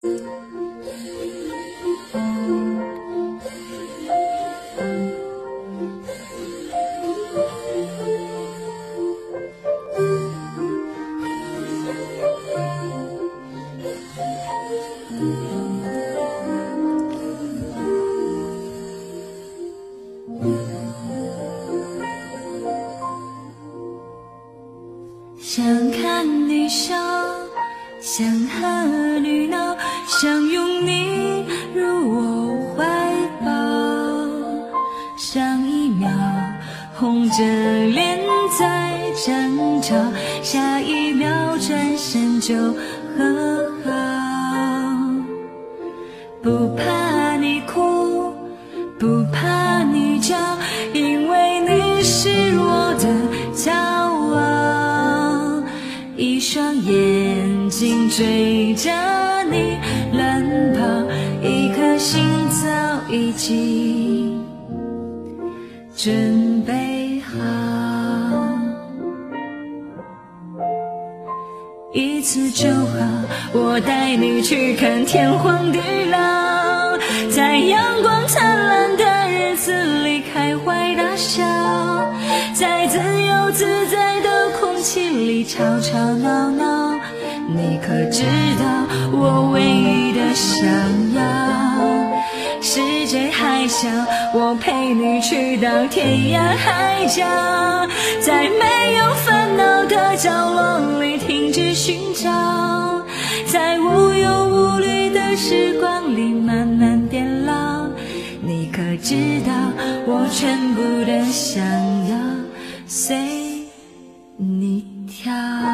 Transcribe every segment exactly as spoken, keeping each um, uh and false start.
想看你笑，想和你闹，想拥你入我怀抱。上一秒红着脸在争吵，下一秒转身就和好。不怕你哭，不怕你叫，因为你是我的骄傲。一双眼睛追着你乱跑，一颗心早已经准备好。一次就好，我带你去看天荒地老，在阳光灿烂的日子里开怀大笑，在自由自在的空气里吵吵闹闹。你可知道我唯一的想要，世界还小，我陪你去到天涯海角，在没有烦恼的角落里停止寻找，在无忧无虑的时光里慢慢变老。你可知道我全部的想要随你跳。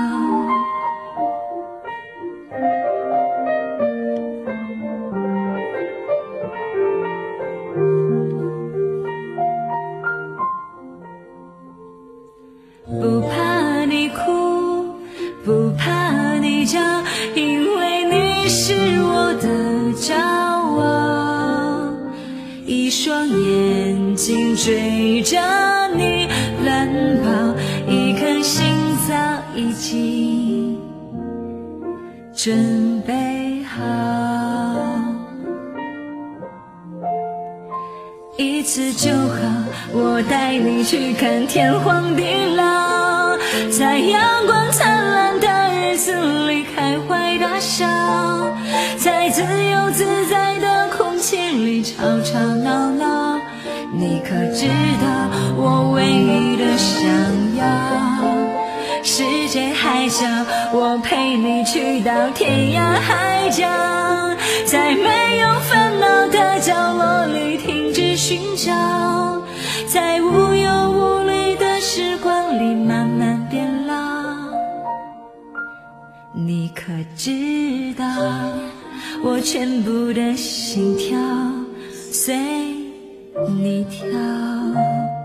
不怕你哭，不怕你叫，因为你是我的骄傲。一双眼睛追着你乱跑，一颗心早已经准备好。一次就好，我带你去看天荒地老，在阳光灿烂的日子里开怀大笑，在自由自在的空气里吵吵闹闹。你可知道我唯一的想要，世界还小，我陪你去到天涯海角，在没有烦恼的角落里停止寻找，在无忧无虑的时光里慢慢变老。你可知道我全部的心跳随你跳。